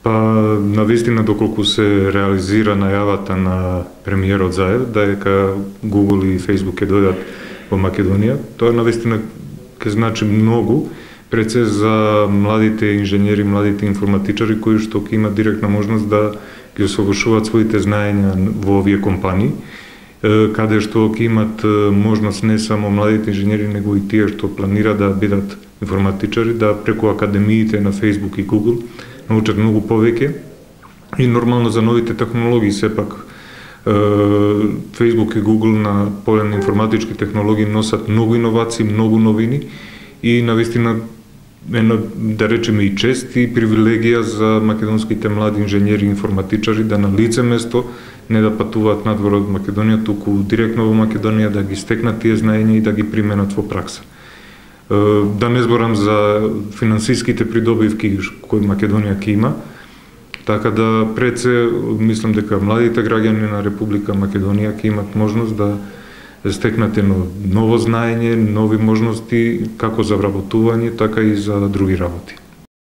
Па, навистина, доколку се реализира најавата на премиерот Заев, дека Google и Facebook ќе дојдат во Македонија, тоа навистина ќе значи многу, пред се за младите инженери, младите информатичари, кои што ќе имат директна можност да ги усовршуваат своите знаења во овие компании, каде што ќе имат можност не само младите инженери, него и тие што планира да бидат информатичари, да преку академиите на Facebook и Google научат многу повеќе и нормално за новите технологии сепак Facebook и Google на поле на информатички технологии носат многу иновации, многу новини и навистина една, да речеме, и чест и привилегија за македонските млади инженери и информатичари да на лице место не да патуваат надвор од Македонија, туку директно во Македонија да ги стекнат тие знаења и да ги применат во пракса. Да не зборам за финансиските придобивки кои Македонија ќе има, така да пред се мислам дека младите граѓани на Република Македонија ќе имат можност да стекнат едно ново знаење, нови можности како за вработување, така и за други работи.